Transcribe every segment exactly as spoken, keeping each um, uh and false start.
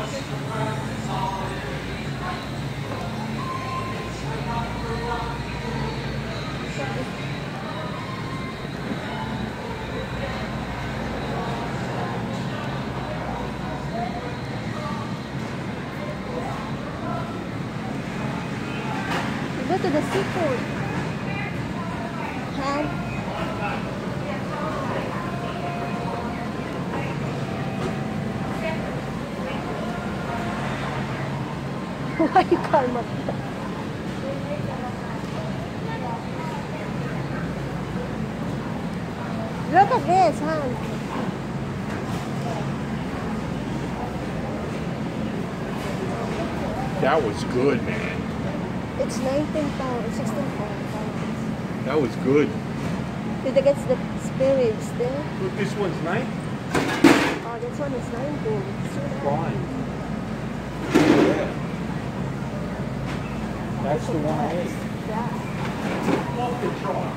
Go to the seafood. Ham. Why you call me? Look at this, Han. That was good, man. It's nineteen pounds, sixteen pounds. That was good. Did they get the spirits there? Look, this one's nine. Oh, this one is nineteen. Fine. Yeah. That's the one I ate. Yeah. Off the truck.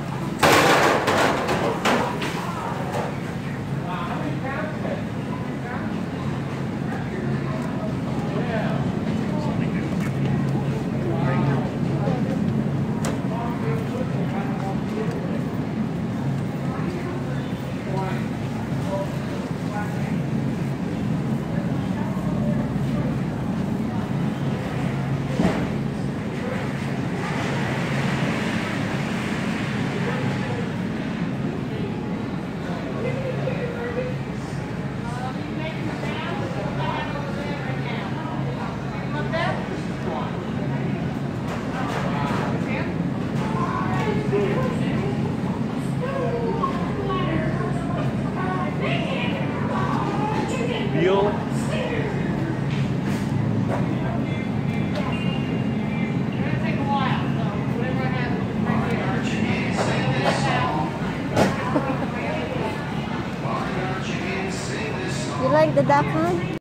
Veal. You like the duck, huh?